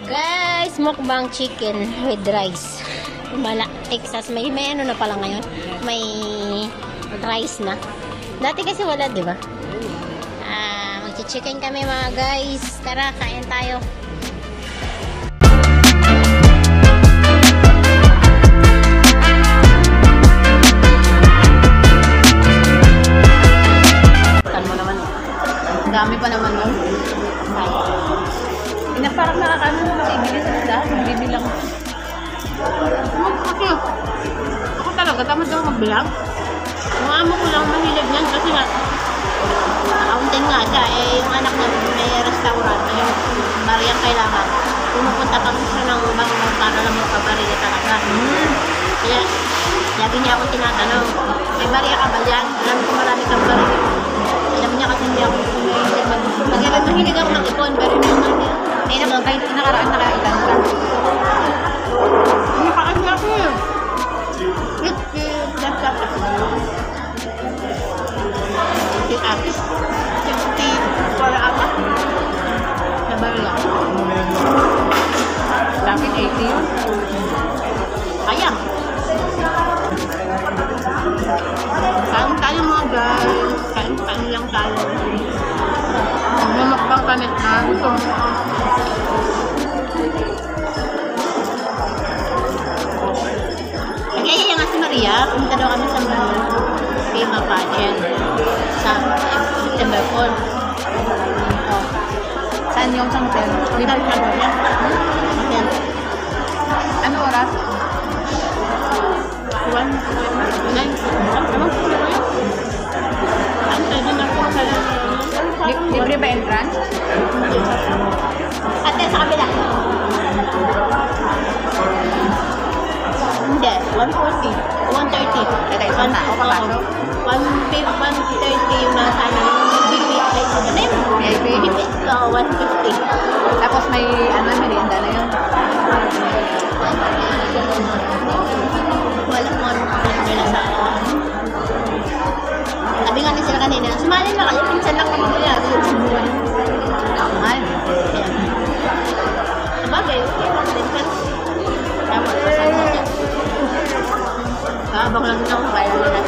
Guys, mukbang chicken with rice. Texas, may ano na pala ngayon. May rice na. Dati kasi wala, di ba? Magchi-chicken kami mga guys. Tara, kain tayo. Dami pa naman nun. Parang nakakano kasi bilis na lahat. Bibilang. Kasi ako talaga, tamad ako magbilang. Yung amo ko lang mahilig yan kasi nga accountant nga siya. Yung anak niya may restaurant. Yung bariyang kailangan. Pumupunta pa siya ng bangon para lang magkabarya talaga. Kaya lagi niya ako tinatanong, may barya ka ba dyan? Alam ko marami kang barya. Alam niya kasi hindi ako mahilig ako ng ipon, pero hindi naman niya. Hindi naman, kahit nakaraan nakailan ka. Nakakasya ako yun. 50 plus ako. 50 apis. 60 para ako. Sabay lang. Dapat 80 yun. Kaya. Kain tayo mga guys. Kain lang tayo. Mamakbang kami na. Ito. Kaya nga si Maria, pumunta daw kami sa Pima Pageant sa September 4. Saan yung hotel? Libre ka ba yan? Ano oras? 1? Libre ba entrance? Ate, sa kabila. Hindi, 140. 130. Kaya isa na ako papasok? 130 yung nasa ano, VIP. So, 150. Tapos may merienda na yun. Wala mo nila sa sabi nga na sila kanina, sumali na kayo, pinsan lang naman nila. Naman. Sabagay, pinsan. Dapat pasal mo siya. Abang lang na ako, kaya nila.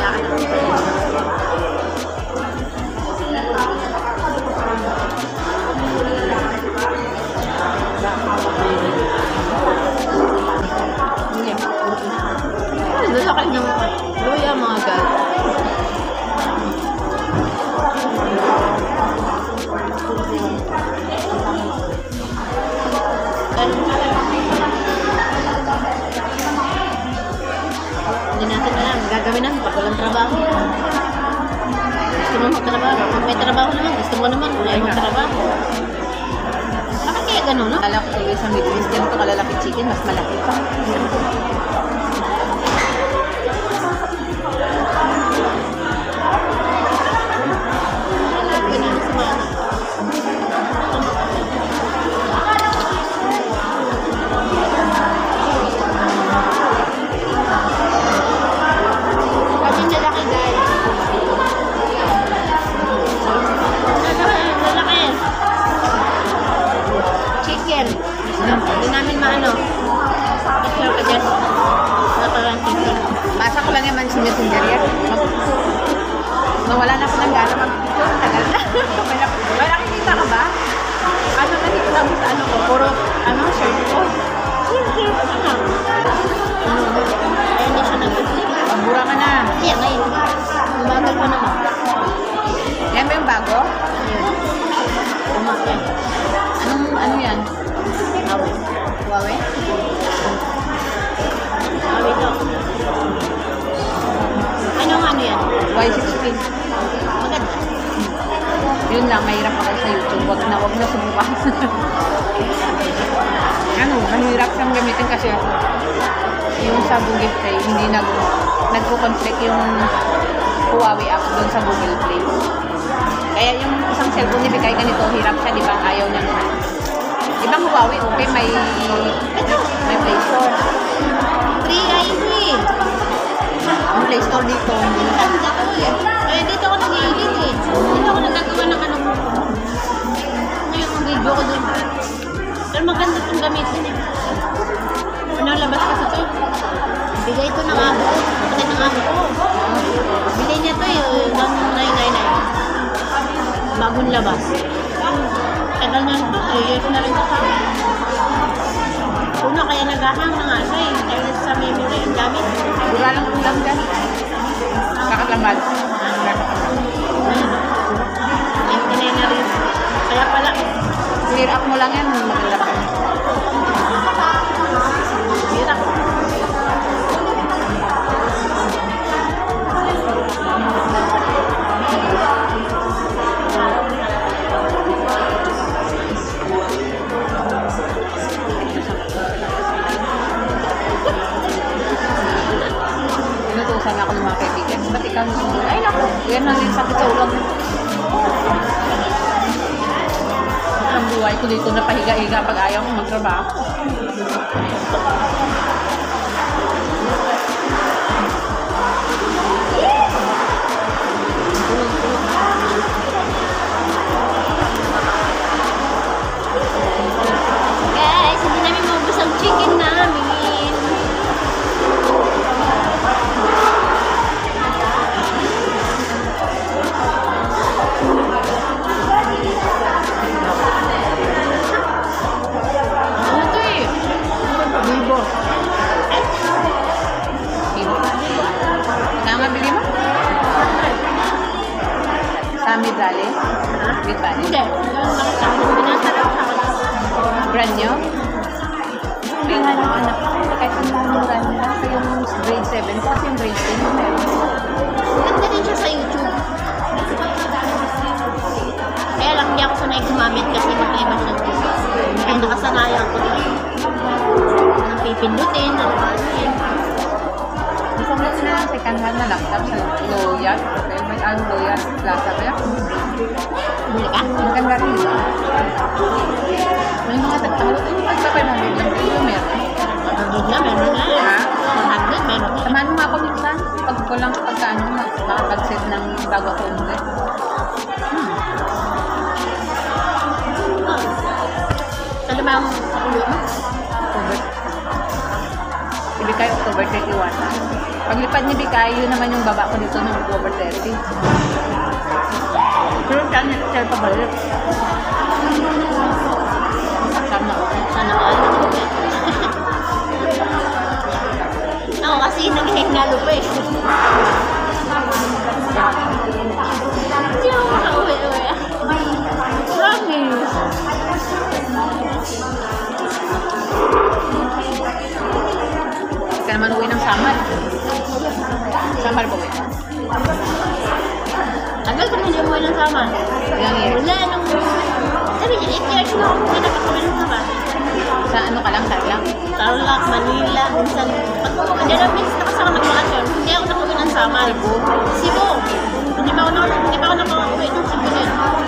Doon sa kanyang luya mga guys. Hindi natin alam, gagawin natin pag walang trabaho. Gusto mo magtrabaho? Kung may trabaho naman, gusto mo naman, wala yung trabaho. Bakit kaya gano'n, no? Alam ko sa Middle East, ganito kalalaki chicken, mas malaki pa. Hindi namin maano. Picture ka dyan. Basa ko lang naman sa messenger yan. Nawala na ako ng gana mag-picture. Tagal na. May nakikita ka ba? Ano na dito lang sa ano ko? Puro shirt ko. Shirt ko na. Ayun na siya nag-picture. Pambura ka na. Kaya ngayon. Umagal ko naman. Yan ba yung bago? Ayun. Umagal. Ano yan? Huawei. Huawei? Huawei to. Ano yan? Y16. Maganda. Yun lang, mahirap ako sa YouTube. Wag na subukan. Mahirap siyang gamitin kasi yung sa Google Play, hindi nagko-conflict yung Huawei app doon sa Google Play. Kaya yung isang cellphone ni Bikay ganito, hirap siya, di ba? Ayaw niya naman. Ibang Huawei, okay, may Play Store. Free ID. Ang Play Store dito. Dito ako nag-i-edit eh. Dito ako nagagawa ng ano. Ngayon, ang video ko doon. Pero maganda to. labas. Tagal na ito, 3 years na rin ito sa akin. Una, kaya naghahang na nga siya eh. Dahil sa memory ang gamit. Wala lang ulam dyan. Kakatlamad. Hindi na rin. Kaya pala, Clear up mo lang yan. Maganda pa. hirap. Inutusan ako ng mga kaibigan. Ba't ikaw mo sumula? Ay, naku. Yan ang sakit sa ulam. Ang buhay ko dito na pahiga-higa pag ayaw ko magtrabaho. Guys, hindi namin maubos ang chicken namin. Ano ito eh? Bibo. Bibo. Kaya nga bili mo? Sami Dali? Ha? Bit Dali? Hindi. Yung nakasama. Binasarap sa akin. Brand nyo? Hindi nga ng anak ko. Kahit ang mura nila. Kasi yung grade 7 ko kasi yung grade 10 yung meron. Ganda din siya sa YouTube. Kaya lang hindi ako sanay gumamit kasi mag-iba siya. Kaya nakasanayan ko din. Nang pipindutin, nalabasin. Gusto mo na second hand na laptop sa Loyal. Okay, may ano Loyal Plaza kaya. Bili ka? Maganda rin. May mga tagtalo. Yung pagpapay mo, may lang yung meron. 100 na, meron na. Ha? 100, meron na. Samahan mo nga ako minsan. Pag ko lang pagkaano, makapag-set ng bago ako umuwi. Saan naman ang ulo mo? October. Si Bikay, October 31. Paglipad ni Bikay, yun naman yung baba ko dito ng October 30. Pero saan pa balik? Sana ako. Sana all. Ako kasi nag-hinalo pa eh. Hindi ako makauwi-uwi. Promise. Hindi ka naman uwi ng Samar. Samar ba uwi? Tagal ko na hindi umuwi ng sama. Ilang years? Wala nung... Sabi niya, 8 years na ako hindi nakakawin ng sama. Sa ano ka lang, Tarlac? Tarlac, Manila, minsan. Hindi na minsan nakasama nagbakasyon. Hindi ako nakauwi ng sama. Cebu. Hindi pa ako nakauwi ng Cebu din.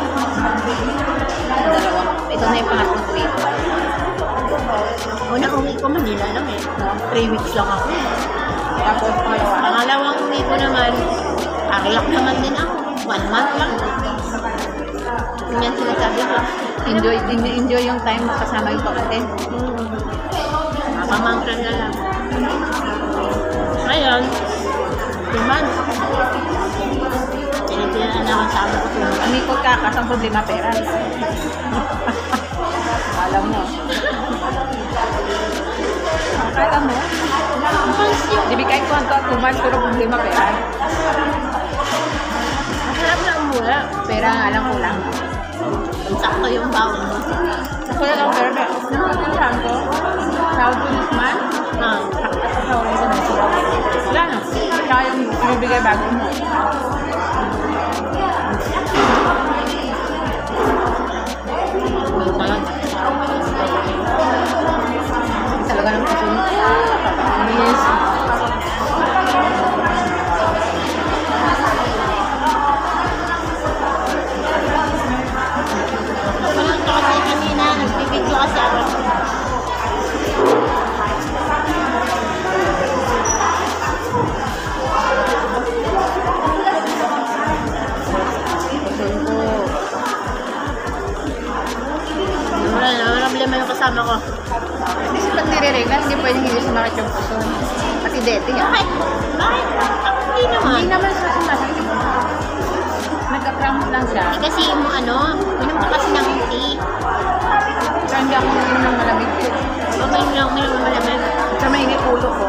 Dalawa. Ito na yung pangatlong uwi ko. Unang uwi ko Manila lang eh. 3 weeks lang ako. Tapos pangalawa. Pangalawang uwi ko naman, Tarlac naman din ako. 1 month lang. Yan sinasabi ko. Enjoy yung time kasama yung kapatid. Pamangkin na lang. Ngayon, 2 months. Tinitinan na ako sa amin ko. Amikot ka, kasang problema pera. Alam mo. Akala mo? Di Bikay ko ang 2 months, puro problema pera. Masarap na umuwi. Pera nga lang kulang. Sakto yung baon mo. Ako na lang pera. Saan ko? Sahod ko this month? Sahod ko this month. Wala na. Kaya yung ibibigay bago mo. Talaga ng kasunod. Yes. Walang to kasi kanina, nagbibidyo kasi ako. Wala problema yung kasama ko. Kasi pag nire-regla, hindi pwedeng hindi sumakit yung puso. Pati deti, ha? Bakit? Bakit? Ako hindi naman. Hindi naman sa sumakit. nagka-cramps lang siya. Eh, kasi yung minum ka kasi ng tea. Kaya hindi ako uminom ng malamig. Pamayin lang, minum ng malamig. Sa mainit ulo ko.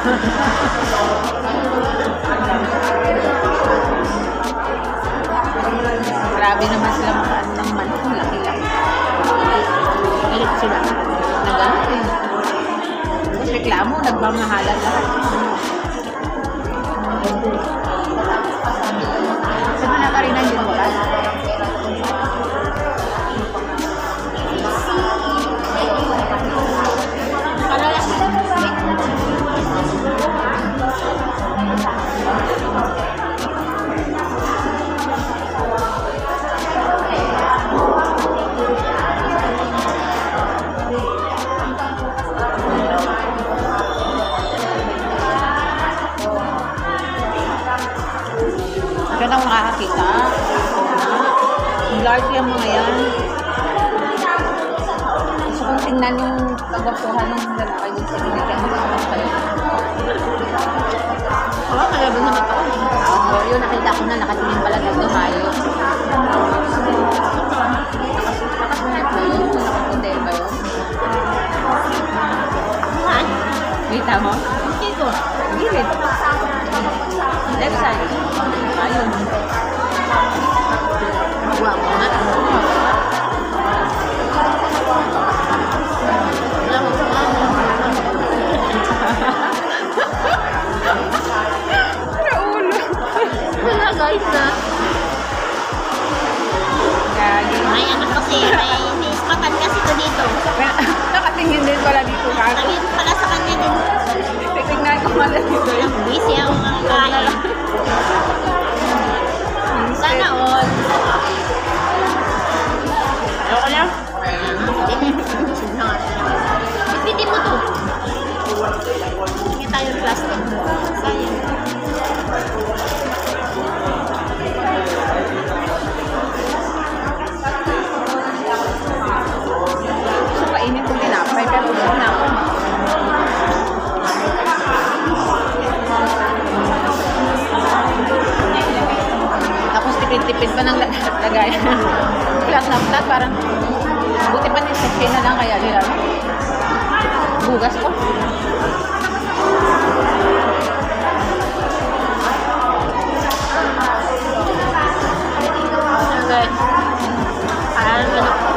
Grabe naman sila makaan ng manok. Laki-laki. Galit sila. Na gano'n eh. Tapos reklamo, nagmamahalan lahat. Saan na nakarinan din mo lang? Diyan ako nakakakita. Ang large yung mga yan. Gusto kong tingnan yung kagwapuhan ng lalaki dun sa binigyan mo. Oo, kalaban naman ako. Oo, yun nakita ko na nakatingin pala dito tayo. Nakasulat ba yun? Nakaputel ba yun? Saan? Kita mo? Dito. Gilid. Left side. Ayun. Magawa ko nga. Alam mo, Naulo. wala guys na. Gagi. Ay, kasi, may iniispatan kasi ito dito. Nakatingin din pala dito ka. Sabihin pala sa kanya din. Titignan ko pala dito yung Busy ako ng kain. Sana all. Ayoko lang. Bitbitin mo to. Hindi tayo plastic. Sayang. Gusto kainin kong tinapay pero gusto na ako. Tapos tipid-tipid pa ng lagayan. Flat na flat, parang buti pa sachet na lang kaya nila. Bugas ko. Okay. Parang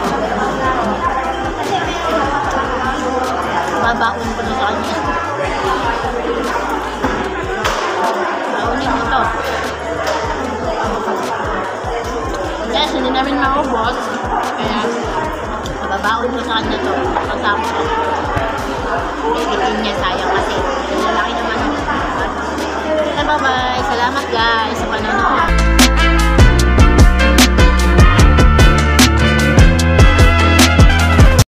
babakon ko na sa kanya. Baunin mo to. Yes, hindi namin maubos. Kaya, babaon ko sa kanya to. Pagkapos ko. Bibitin niya, sayang kasi. Lalaki naman. Bye-bye. Salamat guys sa panonood.